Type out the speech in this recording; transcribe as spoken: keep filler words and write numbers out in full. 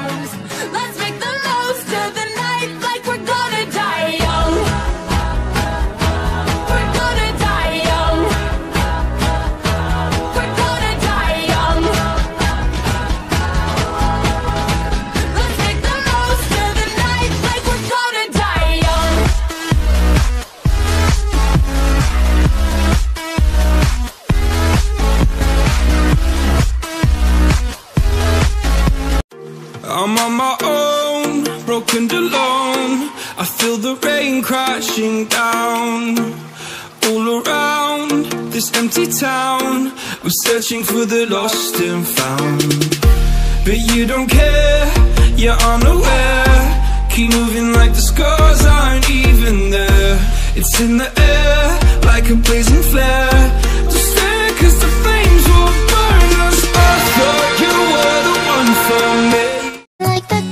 yours. Let's make the most of the night like we're gonna die young. We're gonna die young. We're gonna die young. Let's make the most of the night like we're gonna die young. I'm on my own, broken and alone. I feel the rain crashing down all around this empty town. I'm searching for the lost and found, but you don't care, you're unaware. Keep moving like the scars aren't even there. It's in the air like a blazing flare. Just stare cause the flames will burn us. I thought you were the one for me. Like the